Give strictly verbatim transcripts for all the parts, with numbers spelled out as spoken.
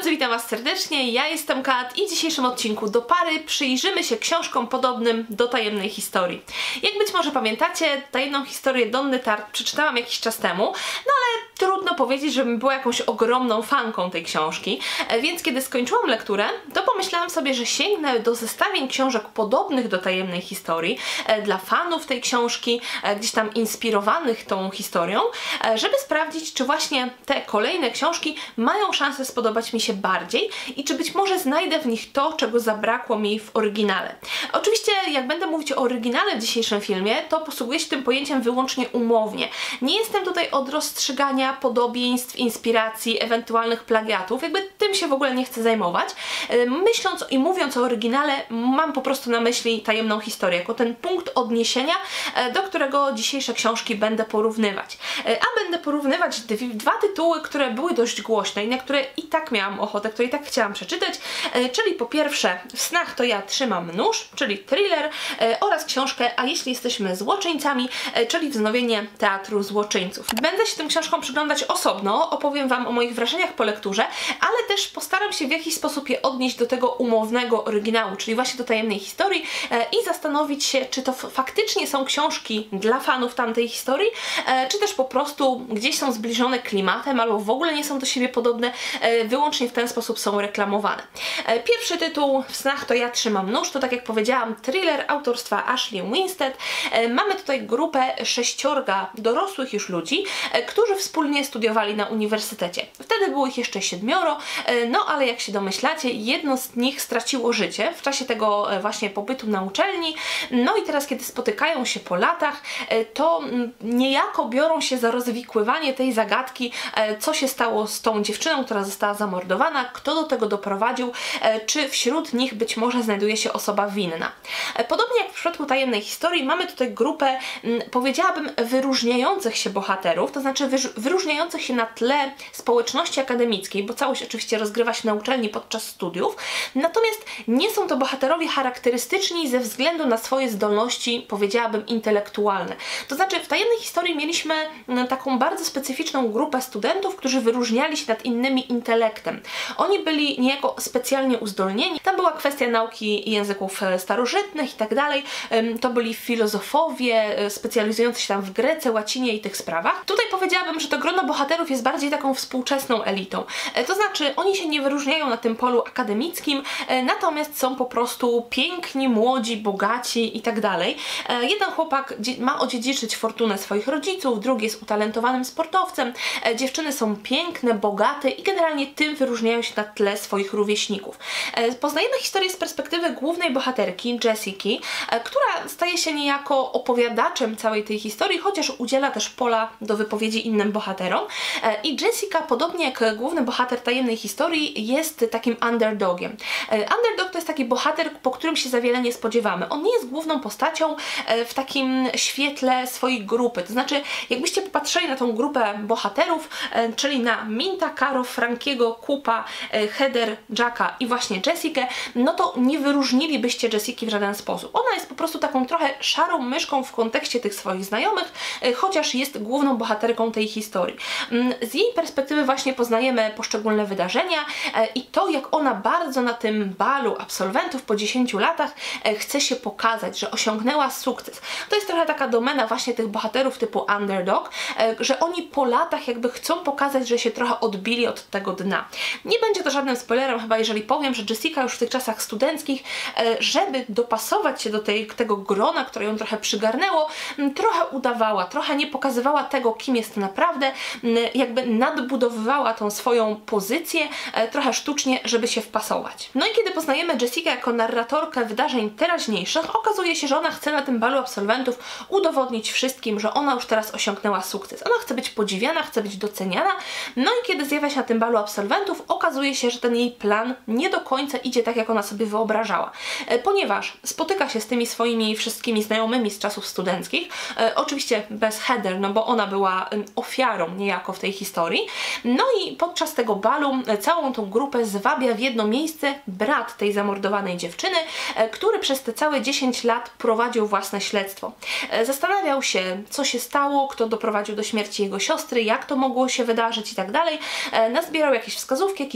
drodzy, witam Was serdecznie, ja jestem Kat i w dzisiejszym odcinku do pary przyjrzymy się książkom podobnym do tajemnej historii. Jak być może pamiętacie, tajemną historię Donny Tartt przeczytałam jakiś czas temu, no ale trudno powiedzieć, żebym była jakąś ogromną fanką tej książki, więc kiedy skończyłam lekturę, to pomyślałam sobie, że sięgnę do zestawień książek podobnych do tajemnej historii, dla fanów tej książki, gdzieś tam inspirowanych tą historią, żeby sprawdzić, czy właśnie te kolejne książki mają szansę spodobać mi się bardziej i czy być może znajdę w nich to, czego zabrakło mi w oryginale. Oczywiście, jak będę mówić o oryginale w dzisiejszym filmie, to posługuję się tym pojęciem wyłącznie umownie. Nie jestem tutaj od rozstrzygania podobieństw, inspiracji, ewentualnych plagiatów, jakby tym się w ogóle nie chcę zajmować. Myśląc i mówiąc o oryginale, mam po prostu na myśli tajemną historię, jako ten punkt odniesienia, do którego dzisiejsze książki będę porównywać. A będę porównywać dwa tytuły, które były dość głośne i na które i tak miałam ochotę, które i tak chciałam przeczytać, czyli po pierwsze W snach to ja trzymam nóż, czyli thriller, oraz książkę A jeśli jesteśmy złoczyńcami, czyli wznowienie teatru złoczyńców. Będę się tym książkom przyglądać osobno, opowiem Wam o moich wrażeniach po lekturze, ale też postaram się w jakiś sposób je odnieść do tego umownego oryginału, czyli właśnie do tajemnej historii i zastanowić się, czy to faktycznie są książki dla fanów tamtej historii, czy też po prostu gdzieś są zbliżone klimatem, albo w ogóle nie są do siebie podobne, wyłącznie w ten sposób są reklamowane. Pierwszy tytuł W snach to ja trzymam nóż, to tak jak powiedziałam thriller autorstwa Ashley Winstead. Mamy tutaj grupę sześciorga dorosłych już ludzi, którzy wspólnie studiowali na uniwersytecie. Wtedy było ich jeszcze siedmioro, no ale jak się domyślacie, jedno z nich straciło życie w czasie tego właśnie pobytu na uczelni, no i teraz kiedy spotykają się po latach, to niejako biorą się za rozwikływanie tej zagadki, co się stało z tą dziewczyną, która została zamordowana, kto do tego doprowadził, czy wśród nich być może znajduje się osoba winna. Podobnie jak w przypadku tajemnej historii, mamy tutaj grupę, powiedziałabym, wyróżniających się bohaterów, to znaczy wyróżniających się na tle społeczności akademickiej, bo całość oczywiście rozgrywa się na uczelni podczas studiów, natomiast nie są to bohaterowie charakterystyczni ze względu na swoje zdolności, powiedziałabym, intelektualne. To znaczy w tajemnej historii mieliśmy taką bardzo specyficzną grupę studentów, którzy wyróżniali się nad innymi intelektem. Oni byli niejako specjalnie uzdolnieni. Tam była kwestia nauki języków starożytnych i tak dalej. To byli filozofowie specjalizujący się tam w Grece, łacinie i tych sprawach. Tutaj powiedziałabym, że to grono bohaterów jest bardziej taką współczesną elitą. To znaczy oni się nie wyróżniają na tym polu akademickim, natomiast są po prostu piękni, młodzi, bogaci i tak dalej. Jeden chłopak ma odziedziczyć fortunę swoich rodziców, drugi jest utalentowanym sportowcem, dziewczyny są piękne, bogate i generalnie tym wyróżniają się na tle swoich rówieśników. Poznajemy historię z perspektywy głównej bohaterki, Jessiki, która staje się niejako opowiadaczem całej tej historii, chociaż udziela też pola do wypowiedzi innym bohaterom. I Jessica, podobnie jak główny bohater tajemnej historii, jest takim underdogiem. Underdog to jest taki bohater, po którym się za wiele nie spodziewamy. On nie jest główną postacią w takim świetle swojej grupy. To znaczy, jakbyście popatrzyli na tą grupę bohaterów, czyli na Minta, Caro, Frankiego, Kupa, Heather, Jacka i właśnie Jessikę, no to nie wyróżnilibyście Jessiki w żaden sposób. Ona jest po prostu taką trochę szarą myszką w kontekście tych swoich znajomych, chociaż jest główną bohaterką tej historii. Z jej perspektywy właśnie poznajemy poszczególne wydarzenia i to, jak ona bardzo na tym balu absolwentów po dziesięciu latach chce się pokazać, że osiągnęła sukces. To jest trochę taka domena właśnie tych bohaterów typu underdog, że oni po latach jakby chcą pokazać, że się trochę odbili od tego dna. Nie będzie to żadnym spoilerem chyba, jeżeli powiem, że Jessica już w tych czasach studenckich, żeby dopasować się do tej, tego grona, które ją trochę przygarnęło, trochę udawała, trochę nie pokazywała tego, kim jest naprawdę, jakby nadbudowywała tą swoją pozycję trochę sztucznie, żeby się wpasować. No i kiedy poznajemy Jessikę jako narratorkę wydarzeń teraźniejszych, okazuje się, że ona chce na tym balu absolwentów udowodnić wszystkim, że ona już teraz osiągnęła sukces. Ona chce być podziwiana, chce być doceniana, no i kiedy zjawia się na tym balu absolwentów, okazuje się, że ten jej plan nie do końca idzie tak, jak ona sobie wyobrażała. Ponieważ spotyka się z tymi swoimi wszystkimi znajomymi z czasów studenckich, e, oczywiście bez Heather, no bo ona była ofiarą niejako w tej historii, no i podczas tego balu całą tą grupę zwabia w jedno miejsce brat tej zamordowanej dziewczyny, e, który przez te całe dziesięć lat prowadził własne śledztwo. E, zastanawiał się, co się stało, kto doprowadził do śmierci jego siostry, jak to mogło się wydarzyć i tak dalej. E, nazbierał jakieś wskazówki, jakiś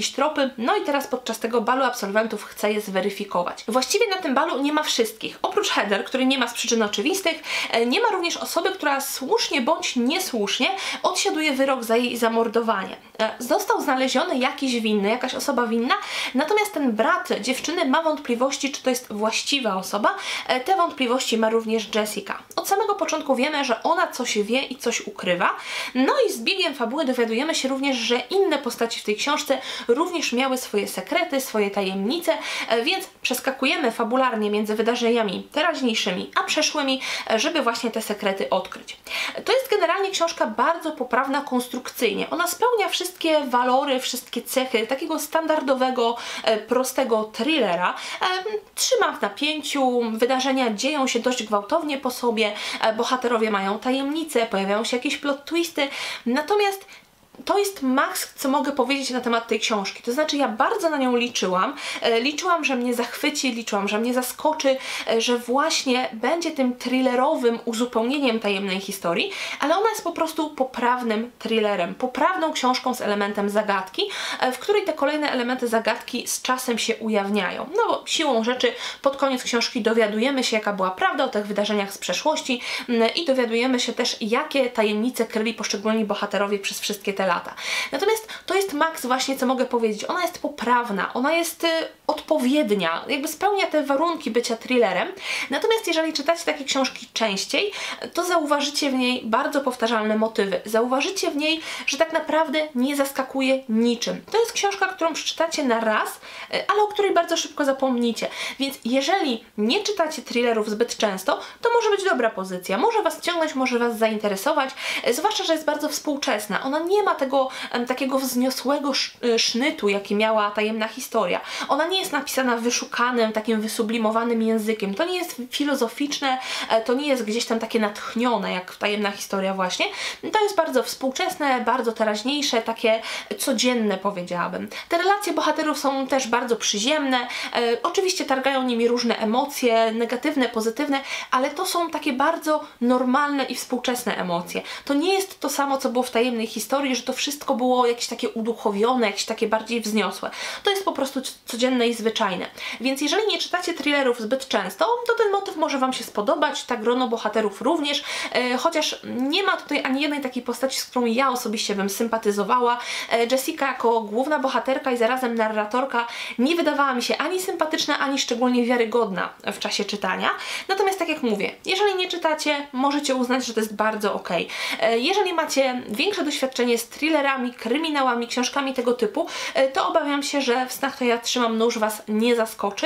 jakieś tropy, no i teraz podczas tego balu absolwentów chce je zweryfikować. Właściwie na tym balu nie ma wszystkich. Oprócz Heather, który nie ma z przyczyn oczywistych, nie ma również osoby, która słusznie bądź niesłusznie odsiaduje wyrok za jej zamordowanie. Został znaleziony jakiś winny, jakaś osoba winna, natomiast ten brat dziewczyny ma wątpliwości, czy to jest właściwa osoba. Te wątpliwości ma również Jessica. Od samego początku wiemy, że ona coś wie i coś ukrywa, no i z biegiem fabuły dowiadujemy się również, że inne postaci w tej książce również miały swoje sekrety, swoje tajemnice, więc przeskakujemy fabularnie między wydarzeniami teraźniejszymi a przeszłymi, żeby właśnie te sekrety odkryć. To jest generalnie książka bardzo poprawna konstrukcyjnie. Ona spełnia wszystkie walory, wszystkie cechy takiego standardowego, prostego thrillera. Trzyma w napięciu, wydarzenia dzieją się dość gwałtownie po sobie, bohaterowie mają tajemnice, pojawiają się jakieś plot twisty, natomiast to jest maks, co mogę powiedzieć na temat tej książki. To znaczy, ja bardzo na nią liczyłam. E, liczyłam, że mnie zachwyci, liczyłam, że mnie zaskoczy, e, że właśnie będzie tym thrillerowym uzupełnieniem tajemnej historii, ale ona jest po prostu poprawnym thrillerem, poprawną książką z elementem zagadki, e, w której te kolejne elementy zagadki z czasem się ujawniają. No bo siłą rzeczy pod koniec książki dowiadujemy się, jaka była prawda o tych wydarzeniach z przeszłości m, i dowiadujemy się też, jakie tajemnice kryli poszczególni bohaterowie przez wszystkie te lata. Natomiast to jest maks właśnie, co mogę powiedzieć. Ona jest poprawna, ona jest y, odpowiednia, jakby spełnia te warunki bycia thrillerem. Natomiast jeżeli czytacie takie książki częściej, to zauważycie w niej bardzo powtarzalne motywy. Zauważycie w niej, że tak naprawdę nie zaskakuje niczym. To jest książka, którą przeczytacie na raz, y, ale o której bardzo szybko zapomnicie. Więc jeżeli nie czytacie thrillerów zbyt często, to może być dobra pozycja. Może Was ciągnąć, może Was zainteresować, y, zwłaszcza, że jest bardzo współczesna. Ona nie ma tego em, takiego wzniosłego sz, y, sznytu, jaki miała tajemna historia. Ona nie jest napisana wyszukanym, takim wysublimowanym językiem. To nie jest filozoficzne, e, to nie jest gdzieś tam takie natchnione, jak tajemna historia właśnie. To jest bardzo współczesne, bardzo teraźniejsze, takie codzienne, powiedziałabym. Te relacje bohaterów są też bardzo przyziemne. E, oczywiście targają nimi różne emocje, negatywne, pozytywne, ale to są takie bardzo normalne i współczesne emocje. To nie jest to samo, co było w tajemnej historii, że to wszystko było jakieś takie uduchowione, jakieś takie bardziej wzniosłe. To jest po prostu codzienne i zwyczajne. Więc jeżeli nie czytacie thrillerów zbyt często, to ten motyw może Wam się spodobać, ta grono bohaterów również, e, chociaż nie ma tutaj ani jednej takiej postaci, z którą ja osobiście bym sympatyzowała. E, Jessica jako główna bohaterka i zarazem narratorka nie wydawała mi się ani sympatyczna, ani szczególnie wiarygodna w czasie czytania. Natomiast tak jak mówię, jeżeli nie czytacie, możecie uznać, że to jest bardzo ok. E, jeżeli macie większe doświadczenie z thrillerami, kryminałami, książkami tego typu, to obawiam się, że w Snach to ja trzymam nóż Was nie zaskoczy,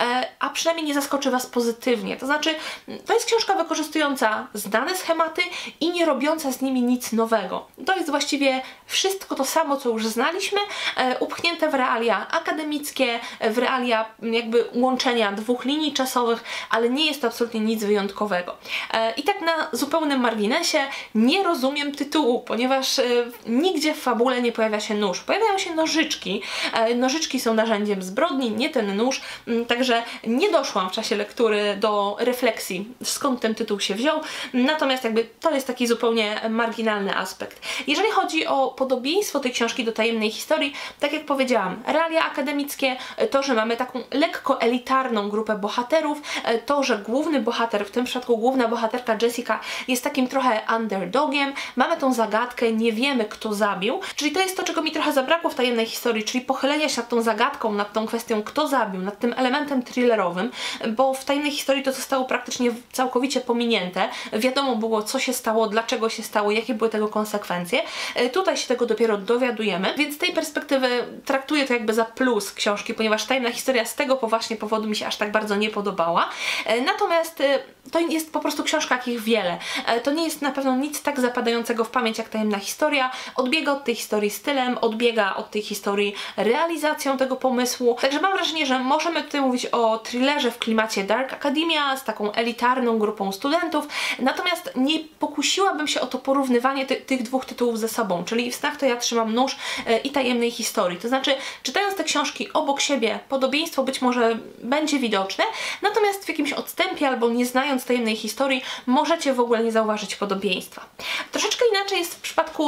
a przynajmniej nie zaskoczy Was pozytywnie. To znaczy, to jest książka wykorzystująca znane schematy i nie robiąca z nimi nic nowego. To jest właściwie wszystko to samo, co już znaliśmy, upchnięte w realia akademickie, w realia jakby łączenia dwóch linii czasowych, ale nie jest to absolutnie nic wyjątkowego. I tak na zupełnym marginesie nie rozumiem tytułu, ponieważ nigdzie w fabule nie pojawia się nóż. Pojawiają się nożyczki. E, nożyczki są narzędziem zbrodni, nie ten nóż. M, także nie doszłam w czasie lektury do refleksji, skąd ten tytuł się wziął. Natomiast jakby to jest taki zupełnie marginalny aspekt. Jeżeli chodzi o podobieństwo tej książki do tajemnej historii, tak jak powiedziałam, realia akademickie, to, że mamy taką lekko elitarną grupę bohaterów, to, że główny bohater, w tym przypadku główna bohaterka Jessica, jest takim trochę underdogiem, mamy tą zagadkę, nie wiemy, kto zabił, czyli to jest to, czego mi trochę zabrakło w tajemnej historii, czyli pochylenia się nad tą zagadką, nad tą kwestią, kto zabił, nad tym elementem thrillerowym, bo w tajemnej historii to zostało praktycznie całkowicie pominięte. Wiadomo było, co się stało, dlaczego się stało, jakie były tego konsekwencje. Tutaj się tego dopiero dowiadujemy, więc z tej perspektywy traktuję to jakby za plus książki, ponieważ tajemna historia z tego właśnie powodu mi się aż tak bardzo nie podobała. Natomiast to jest po prostu książka, jakich wiele. To nie jest na pewno nic tak zapadającego w pamięć jak tajemna historia. Odbiega od tej historii stylem, odbiega od tej historii realizacją tego pomysłu. Także mam wrażenie, że możemy tutaj mówić o thrillerze w klimacie Dark Academia z taką elitarną grupą studentów. Natomiast nie pokusiłabym się o to porównywanie ty tych dwóch tytułów ze sobą, czyli w Snach to ja trzymam nóż yy, i tajemnej historii. To znaczy, czytając te książki obok siebie, podobieństwo być może będzie widoczne, natomiast w jakimś odstępie albo nie znając tajemnej historii, możecie w ogóle nie zauważyć podobieństwa. Troszeczkę inaczej jest w przypadku drugiego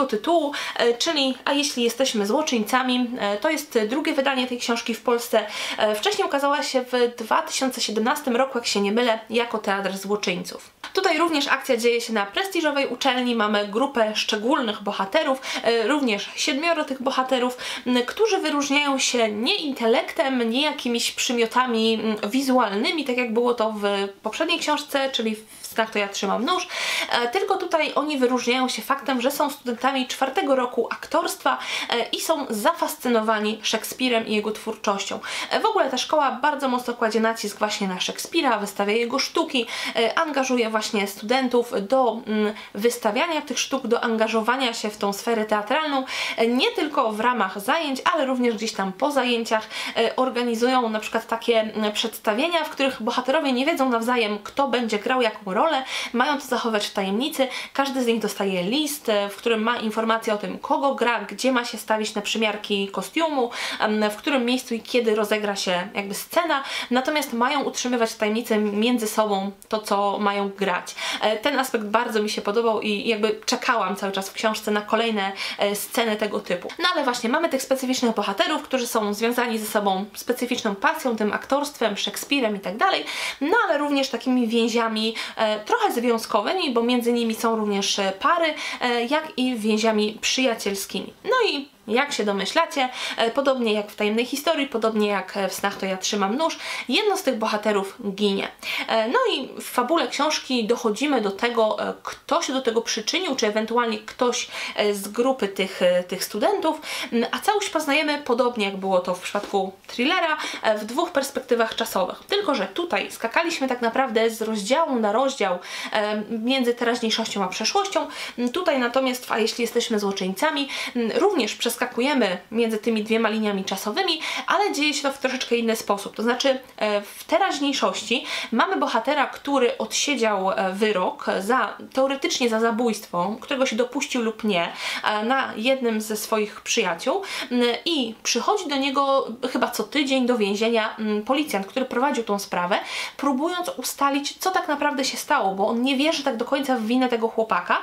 tytułu, czyli A jeśli jesteśmy złoczyńcami. To jest drugie wydanie tej książki w Polsce. Wcześniej ukazała się w dwa tysiące siedemnastym roku, jak się nie mylę, jako Teatr Złoczyńców. Tutaj również akcja dzieje się na prestiżowej uczelni, mamy grupę szczególnych bohaterów, również siedmioro tych bohaterów, którzy wyróżniają się nie intelektem, nie jakimiś przymiotami wizualnymi, tak jak było to w poprzedniej książce, czyli w Snach to ja trzymam nóż, tylko tutaj oni wyróżniają się faktem, że są studentami czwartego roku aktorstwa i są zafascynowani Szekspirem i jego twórczością. W ogóle ta szkoła bardzo mocno kładzie nacisk właśnie na Szekspira, wystawia jego sztuki, angażuje właśnie studentów do wystawiania tych sztuk, do angażowania się w tą sferę teatralną, nie tylko w ramach zajęć, ale również gdzieś tam po zajęciach organizują na przykład takie przedstawienia, w których bohaterowie nie wiedzą nawzajem, kto będzie grał jaką rolę, mają to zachować w tajemnicy, każdy z nich dostaje list, w którym ma informację o tym, kogo gra, gdzie ma się stawić na przymiarki kostiumu, w którym miejscu i kiedy rozegra się jakby scena, natomiast mają utrzymywać w tajemnicy między sobą to, co mają grać. Ten aspekt bardzo mi się podobał i jakby czekałam cały czas w książce na kolejne sceny tego typu. No ale właśnie, mamy tych specyficznych bohaterów, którzy są związani ze sobą specyficzną pasją, tym aktorstwem, Szekspirem i tak dalej, no ale również takimi więziami e, trochę związkowymi, bo między nimi są również pary, e, jak i więziami przyjacielskimi. No i jak się domyślacie, podobnie jak w Tajemnej Historii, podobnie jak w Snach to ja trzymam nóż, jedno z tych bohaterów ginie. No i w fabule książki dochodzimy do tego, kto się do tego przyczynił, czy ewentualnie ktoś z grupy tych, tych studentów, a całość poznajemy podobnie jak było to w przypadku thrillera, w dwóch perspektywach czasowych. Tylko że tutaj skakaliśmy tak naprawdę z rozdziału na rozdział między teraźniejszością a przeszłością. Tutaj natomiast, a jeśli jesteśmy złoczyńcami, również przez Skakujemy między tymi dwiema liniami czasowymi, ale dzieje się to w troszeczkę inny sposób. To znaczy w teraźniejszości mamy bohatera, który odsiedział wyrok za, teoretycznie za zabójstwo, którego się dopuścił lub nie, na jednym ze swoich przyjaciół i przychodzi do niego chyba co tydzień do więzienia policjant, który prowadził tą sprawę, próbując ustalić, co tak naprawdę się stało, bo on nie wierzy tak do końca w winę tego chłopaka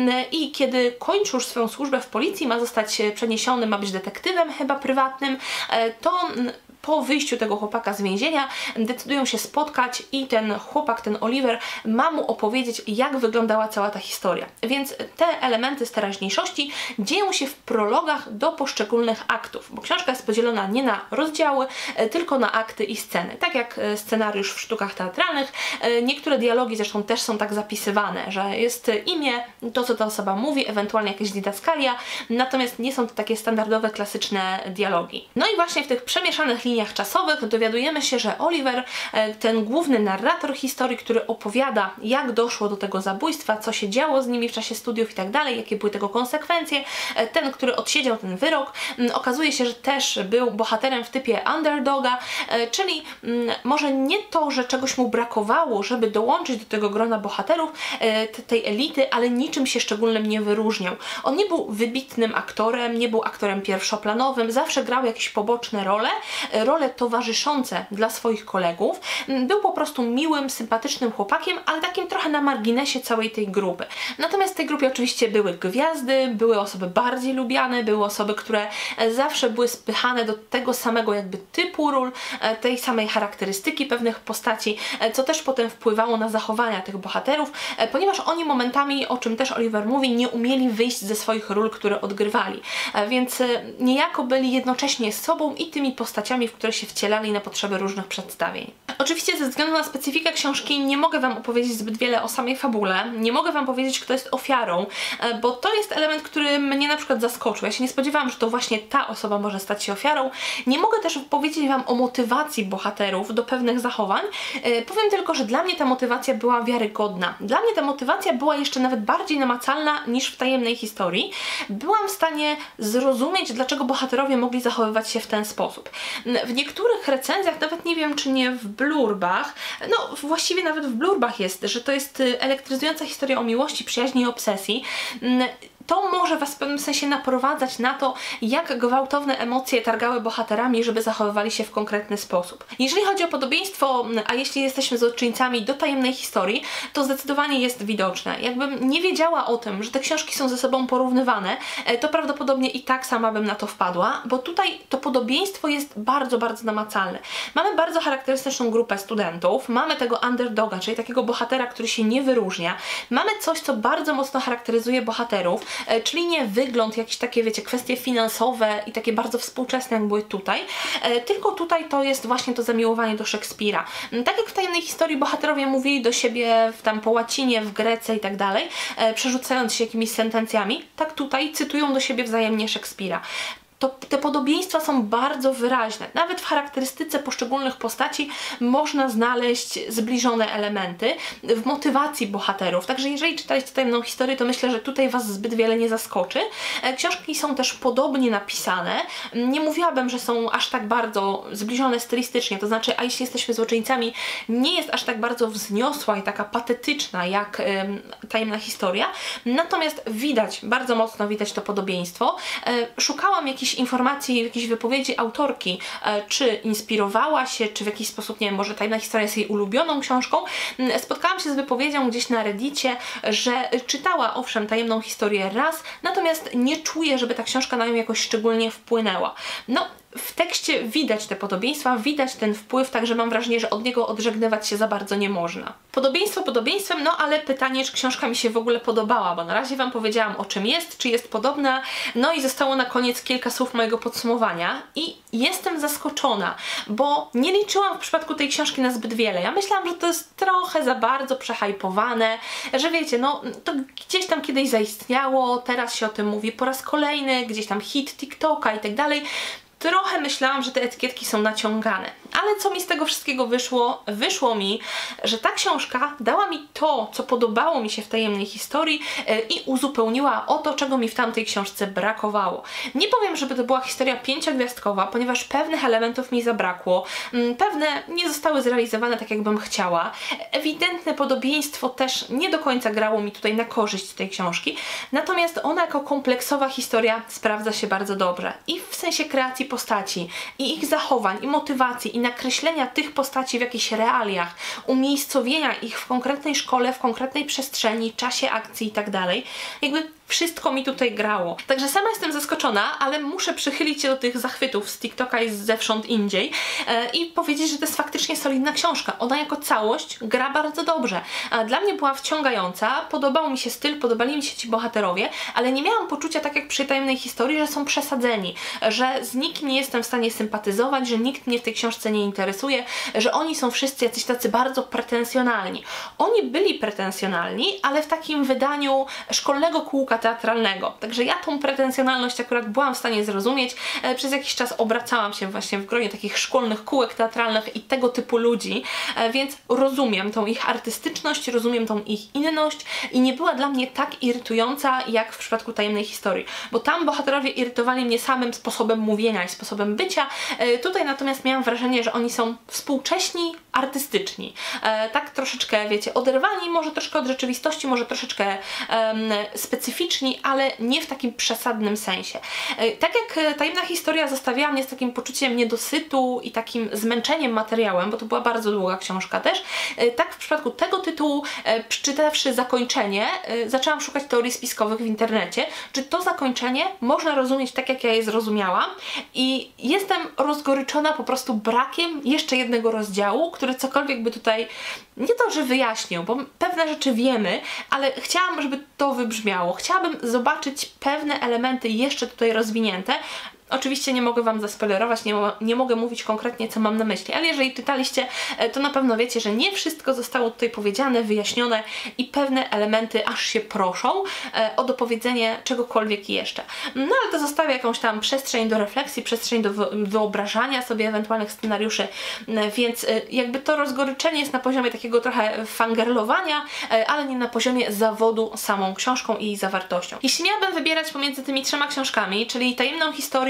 i kiedy kończy już swoją służbę w policji, ma zostać przeniesiony, ma być detektywem chyba prywatnym, to po wyjściu tego chłopaka z więzienia decydują się spotkać i ten chłopak, ten Oliver, ma mu opowiedzieć, jak wyglądała cała ta historia. Więc te elementy z teraźniejszości dzieją się w prologach do poszczególnych aktów, bo książka jest podzielona nie na rozdziały, tylko na akty i sceny. Tak jak scenariusz w sztukach teatralnych, niektóre dialogi zresztą też są tak zapisywane, że jest imię, to co ta osoba mówi, ewentualnie jakaś didaskalia, natomiast nie są to takie standardowe, klasyczne dialogi. No i właśnie w tych przemieszanych liniach czasowych dowiadujemy się, że Oliver, ten główny narrator historii, który opowiada, jak doszło do tego zabójstwa, co się działo z nimi w czasie studiów i tak dalej, jakie były tego konsekwencje, ten, który odsiedział ten wyrok, okazuje się, że też był bohaterem w typie underdoga, czyli może nie to, że czegoś mu brakowało, żeby dołączyć do tego grona bohaterów, tej elity, ale niczym się szczególnym nie wyróżniał. On nie był wybitnym aktorem, nie był aktorem pierwszoplanowym, zawsze grał jakieś poboczne role, role towarzyszące dla swoich kolegów. Był po prostu miłym, sympatycznym chłopakiem, ale takim trochę na marginesie całej tej grupy. Natomiast w tej grupie oczywiście były gwiazdy, były osoby bardziej lubiane, były osoby, które zawsze były spychane do tego samego jakby typu ról, tej samej charakterystyki pewnych postaci, co też potem wpływało na zachowania tych bohaterów, ponieważ oni momentami, o czym też Oliver mówi, nie umieli wyjść ze swoich ról, które odgrywali. Więc niejako byli jednocześnie sobą i tymi postaciami, w które się wcielali na potrzeby różnych przedstawień. Oczywiście ze względu na specyfikę książki nie mogę Wam opowiedzieć zbyt wiele o samej fabule, nie mogę Wam powiedzieć, kto jest ofiarą, bo to jest element, który mnie na przykład zaskoczył. Ja się nie spodziewałam, że to właśnie ta osoba może stać się ofiarą. Nie mogę też powiedzieć Wam o motywacji bohaterów do pewnych zachowań. Powiem tylko, że dla mnie ta motywacja była wiarygodna. Dla mnie ta motywacja była jeszcze nawet bardziej namacalna niż w Tajemnej Historii. Byłam w stanie zrozumieć, dlaczego bohaterowie mogli zachowywać się w ten sposób. W niektórych recenzjach, nawet nie wiem, czy nie w blurbach, no właściwie nawet w blurbach jest, że to jest elektryzująca historia o miłości, przyjaźni i obsesji. to może Was w pewnym sensie naprowadzać na to, jak gwałtowne emocje targały bohaterami, żeby zachowywali się w konkretny sposób. Jeżeli chodzi o podobieństwo, a jeśli jesteśmy złoczyńcami do tajemnej historii, to zdecydowanie jest widoczne. Jakbym nie wiedziała o tym, że te książki są ze sobą porównywane, to prawdopodobnie i tak sama bym na to wpadła, bo tutaj to podobieństwo jest bardzo, bardzo namacalne. Mamy bardzo charakterystyczną grupę studentów, mamy tego underdoga, czyli takiego bohatera, który się nie wyróżnia. Mamy coś, co bardzo mocno charakteryzuje bohaterów, czyli nie wygląd, jakieś takie, wiecie, kwestie finansowe i takie bardzo współczesne, jak były tutaj, tylko tutaj to jest właśnie to zamiłowanie do Szekspira. Tak jak w tajemnej historii bohaterowie mówili do siebie w, tam po łacinie, w Grece i tak dalej, przerzucając się jakimiś sentencjami, tak tutaj cytują do siebie wzajemnie Szekspira. To te podobieństwa są bardzo wyraźne. Nawet w charakterystyce poszczególnych postaci można znaleźć zbliżone elementy w motywacji bohaterów. Także jeżeli czytaliście tajemną historię, to myślę, że tutaj Was zbyt wiele nie zaskoczy. Książki są też podobnie napisane. Nie mówiłabym, że są aż tak bardzo zbliżone stylistycznie, to znaczy, a jeśli jesteśmy złoczyńcami, nie jest aż tak bardzo wzniosła i taka patetyczna jak ym, tajemna historia. Natomiast widać, bardzo mocno widać to podobieństwo. E, szukałam jakichś informacji, jakiejś wypowiedzi autorki, e, czy inspirowała się, czy w jakiś sposób, nie wiem, może tajemna historia jest jej ulubioną książką. Spotkałam się z wypowiedzią gdzieś na Reddicie, że czytała owszem tajemną historię raz, natomiast nie czuje, żeby ta książka na nią jakoś szczególnie wpłynęła. No, w tekście widać te podobieństwa, widać ten wpływ, także mam wrażenie, że od niego odżegnywać się za bardzo nie można. Podobieństwo podobieństwem, no ale pytanie, czy książka mi się w ogóle podobała, bo na razie Wam powiedziałam, o czym jest, czy jest podobna, no i zostało na koniec kilka słów mojego podsumowania i jestem zaskoczona, bo nie liczyłam w przypadku tej książki na zbyt wiele. Ja myślałam, że to jest trochę za bardzo przehajpowane, że wiecie, no to gdzieś tam kiedyś zaistniało, teraz się o tym mówi po raz kolejny, gdzieś tam hit TikToka i tak dalej. Trochę myślałam, że te etykietki są naciągane. Ale co mi z tego wszystkiego wyszło? Wyszło mi, że ta książka dała mi to, co podobało mi się w tajemnej historii yy, i uzupełniła o to, czego mi w tamtej książce brakowało. Nie powiem, żeby to była historia pięciogwiazdkowa, ponieważ pewnych elementów mi zabrakło. Yy, pewne nie zostały zrealizowane tak, jakbym chciała. Ewidentne podobieństwo też nie do końca grało mi tutaj na korzyść tej książki. Natomiast ona jako kompleksowa historia sprawdza się bardzo dobrze. I w sensie kreacji postaci, i ich zachowań, i motywacji, i nakreślenia tych postaci w jakichś realiach, umiejscowienia ich w konkretnej szkole, w konkretnej przestrzeni, czasie akcji i tak dalej. Jakby wszystko mi tutaj grało. Także sama jestem zaskoczona, ale muszę przychylić się do tych zachwytów z TikToka i zewsząd indziej e, i powiedzieć, że to jest faktycznie solidna książka. Ona jako całość gra bardzo dobrze. A dla mnie była wciągająca, podobał mi się styl, podobali mi się ci bohaterowie, ale nie miałam poczucia, tak jak przy tajemnej historii, że są przesadzeni, że z nikim nie jestem w stanie sympatyzować, że nikt mnie w tej książce nie interesuje, że oni są wszyscy jacyś tacy bardzo pretensjonalni. Oni byli pretensjonalni, ale w takim wydaniu szkolnego kółka teatralnego. Także ja tą pretensjonalność akurat byłam w stanie zrozumieć. E, przez jakiś czas obracałam się właśnie w gronie takich szkolnych kółek teatralnych i tego typu ludzi, e, więc rozumiem tą ich artystyczność, rozumiem tą ich inność i nie była dla mnie tak irytująca jak w przypadku tajemnej historii, bo tam bohaterowie irytowali mnie samym sposobem mówienia i sposobem bycia. E, tutaj natomiast miałam wrażenie, że oni są współcześni, artystyczni. E, tak troszeczkę, wiecie, oderwani może troszkę od rzeczywistości, może troszeczkę um, specyficzni, ale nie w takim przesadnym sensie. Tak jak tajemna historia zostawiała mnie z takim poczuciem niedosytu i takim zmęczeniem materiałem, bo to była bardzo długa książka też, tak w przypadku tego tytułu, przeczytawszy zakończenie, zaczęłam szukać teorii spiskowych w internecie, czy to zakończenie można rozumieć tak, jak ja je zrozumiałam i jestem rozgoryczona po prostu brakiem jeszcze jednego rozdziału, który cokolwiek by tutaj nie to, że wyjaśnił, bo pewne rzeczy wiemy, ale chciałam, żeby to wybrzmiało. Chciałabym zobaczyć pewne elementy jeszcze tutaj rozwinięte. Oczywiście nie mogę Wam zaspoilerować, nie, nie mogę mówić konkretnie, co mam na myśli, ale jeżeli czytaliście, to na pewno wiecie, że nie wszystko zostało tutaj powiedziane, wyjaśnione i pewne elementy aż się proszą e, o dopowiedzenie czegokolwiek jeszcze. No ale to zostawia jakąś tam przestrzeń do refleksji, przestrzeń do wyobrażania sobie ewentualnych scenariuszy, e, więc e, jakby to rozgoryczenie jest na poziomie takiego trochę fangirlowania, e, ale nie na poziomie zawodu samą książką i jej zawartością. Jeśli miałabym wybierać pomiędzy tymi trzema książkami, czyli tajemną historią,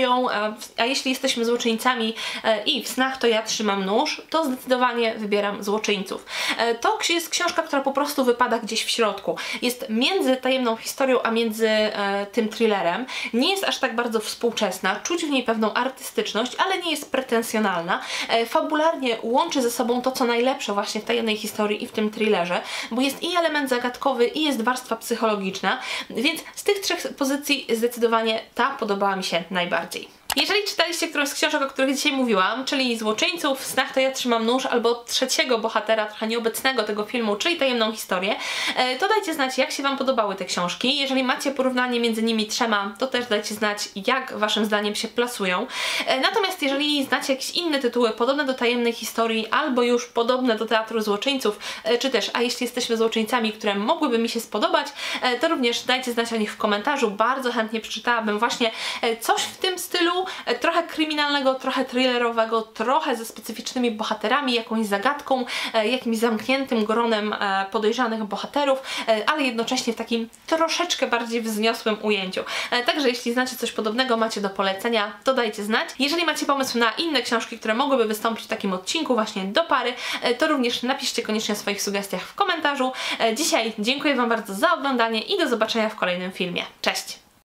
historią, a jeśli jesteśmy złoczyńcami i w snach to ja trzymam nóż, to zdecydowanie wybieram złoczyńców. To jest książka, która po prostu wypada gdzieś w środku. Jest między tajemną historią, a między tym thrillerem. Nie jest aż tak bardzo współczesna, czuć w niej pewną artystyczność, ale nie jest pretensjonalna. Fabularnie łączy ze sobą to, co najlepsze właśnie w tajemnej historii i w tym thrillerze, bo jest i element zagadkowy, i jest warstwa psychologiczna, więc z tych trzech pozycji zdecydowanie ta podobała mi się najbardziej. Jeżeli czytaliście którąś z książek, o których dzisiaj mówiłam, czyli Złoczyńców, w snach to ja trzymam nóż, albo trzeciego bohatera, trochę nieobecnego tego filmu, czyli Tajemną historię, to dajcie znać, jak się Wam podobały te książki. Jeżeli macie porównanie między nimi trzema, to też dajcie znać, jak Waszym zdaniem się plasują. Natomiast jeżeli znacie jakieś inne tytuły podobne do Tajemnej historii, albo już podobne do Teatru Złoczyńców, czy też, a jeśli jesteśmy złoczyńcami, które mogłyby mi się spodobać, to również dajcie znać o nich w komentarzu. Bardzo chętnie przeczytałabym właśnie coś w tym stylu, trochę kryminalnego, trochę thrillerowego, trochę ze specyficznymi bohaterami, jakąś zagadką, jakimś zamkniętym gronem podejrzanych bohaterów, ale jednocześnie w takim troszeczkę bardziej wzniosłym ujęciu. Także jeśli znacie coś podobnego, macie do polecenia, to dajcie znać. Jeżeli macie pomysł na inne książki, które mogłyby wystąpić w takim odcinku właśnie do pary, to również napiszcie koniecznie o swoich sugestiach w komentarzu. Dzisiaj dziękuję Wam bardzo za oglądanie i do zobaczenia w kolejnym filmie. Cześć!